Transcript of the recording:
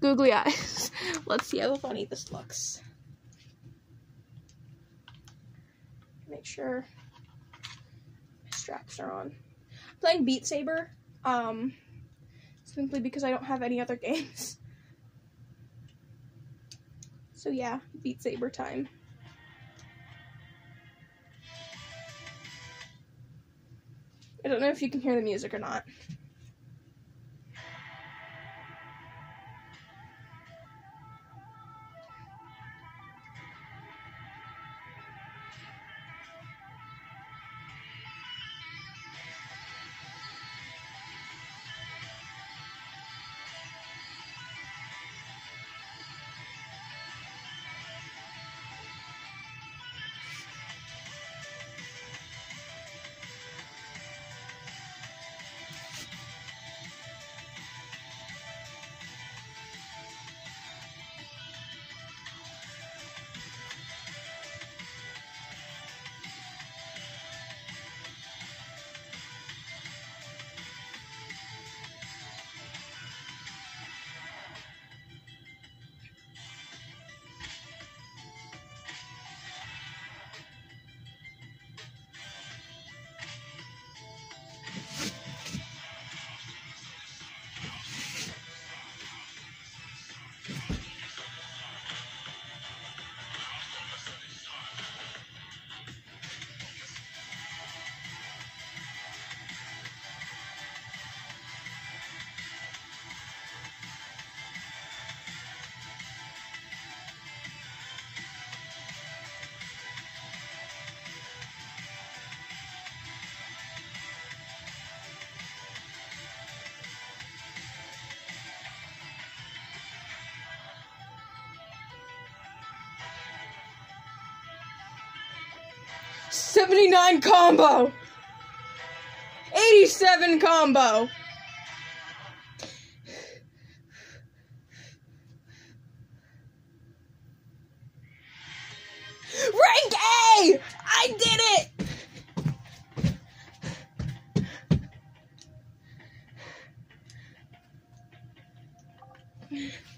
googly eyes. Let's see how funny this looks. Make sure my straps are on. I'm playing Beat Saber, simply because I don't have any other games. So yeah, Beat Saber time. I don't know if you can hear the music or not. $79 combo! 87 combo! Rank A! I did it!